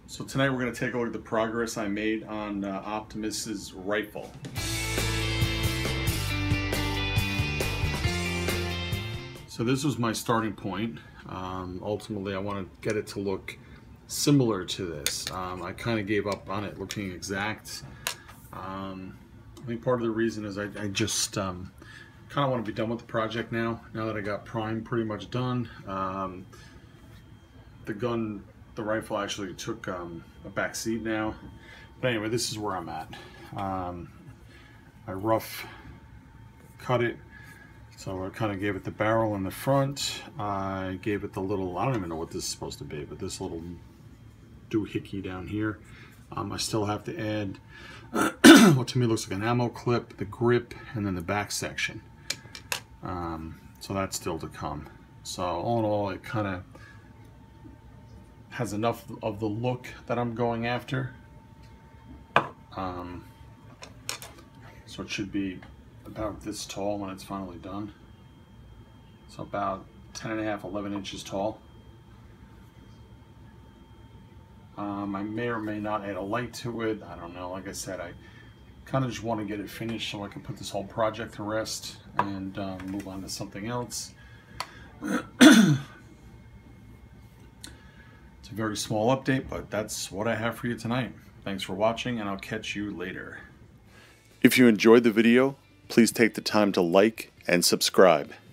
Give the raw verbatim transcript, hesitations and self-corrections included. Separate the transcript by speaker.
Speaker 1: So tonight we're going to take a look at the progress I made on uh, Optimus's rifle. So this was my starting point. Um, ultimately I want to get it to look similar to this. Um, I kind of gave up on it looking exact. Um, I think part of the reason is I, I just um, kind of want to be done with the project now, now that I got Prime pretty much done. Um, the gun The rifle actually took um, a back seat now. But anyway, this is where I'm at. Um, I rough cut it. So I kind of gave it the barrel in the front. I gave it the little, I don't even know what this is supposed to be, but this little doohickey down here. Um, I still have to add what to me looks like an ammo clip, the grip, and then the back section. Um, so that's still to come. So all in all, it kind of has enough of the look that I'm going after. Um, so it should be about this tall when it's finally done. So about ten and a half, eleven inches tall. Um, I may or may not add a light to it. I don't know. Like I said, I kind of just want to get it finished so I can put this whole project to rest and um, move on to something else. It's a very small update, but that's what I have for you tonight. Thanks for watching, and I'll catch you later.
Speaker 2: If you enjoyed the video, please take the time to like and subscribe.